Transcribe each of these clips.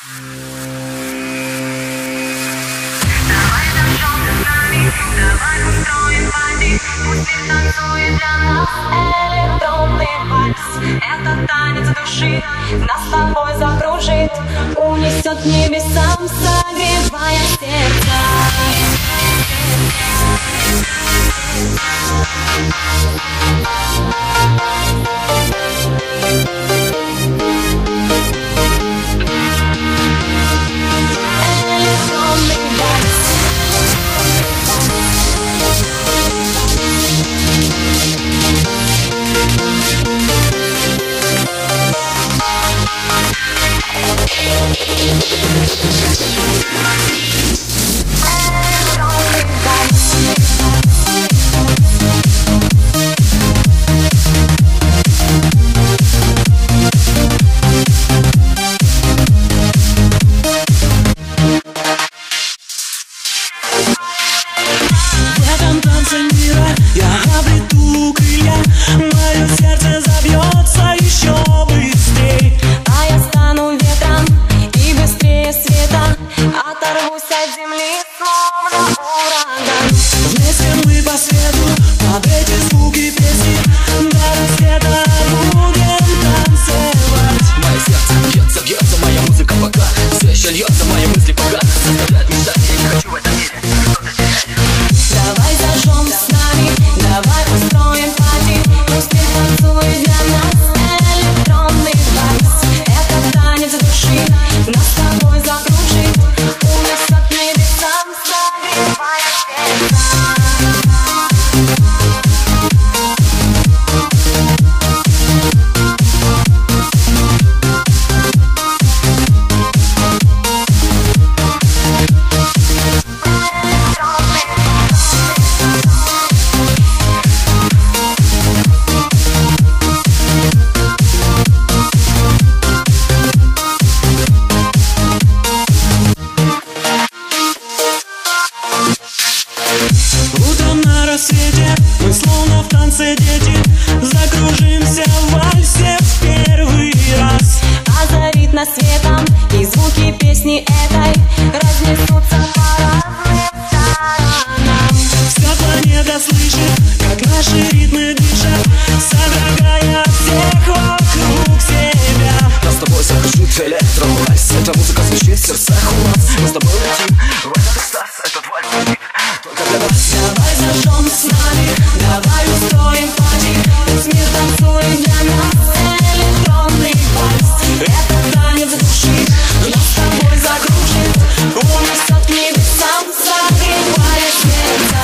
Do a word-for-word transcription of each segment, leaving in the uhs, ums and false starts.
Давай зажжем с нами, давай устроим пати, пусть мир танцует для нас электронный вальс. Это танец души, нас с тобой закружит, унесет к небесам, согревая сердце. Я обрету крылья, мое сердце забьется еще быстрей. А я стану ветром и быстрее света, оторвусь от земли, словно ураган. Вместе мы по свету, под эти звуки песни, до рассвета будем танцевать. Мое сердце бьется, бьется, моя музыка пока все еще льется, мои мысли пока заставляют мечтать, я не хочу в этом мире что-то терять. Давай зажжем с нами, давай устроим пати, пусть мир танцует для нас электронный вальс. Это танец души, нас с тобой закружит, унесет к небесам, согревая сердце. Утром на рассвете мы словно в танце дети, закружимся в вальсе в первый раз. Озарит нас светом, и звуки песни этой разнесутся по разным сторонам. Вся планета слышит, как наши ритмы дышат, содрогая всех вокруг себя. Нас с тобой закружит электронный вальс, эта музыка звучит в сердцах у нас. Мы с тобой летим в этот экстаз, этот вальс только для нас. Давай зажжем с нами, давай устроим пати, пусть мир танцует для нас электронный вальс. Это танец души, нас с тобой закружит, унесет к небесам, согревая сердце.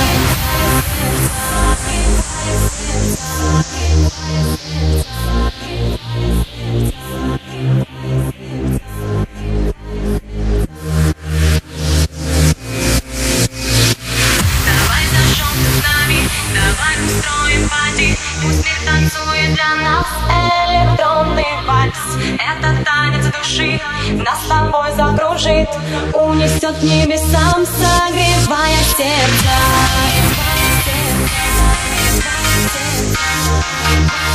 Давай зажжем с нами, давай устроим пати, пусть мир танцует для нас электронный вальс. Это танец души, нас с тобой закружит, унесет к небесам, согревая сердце.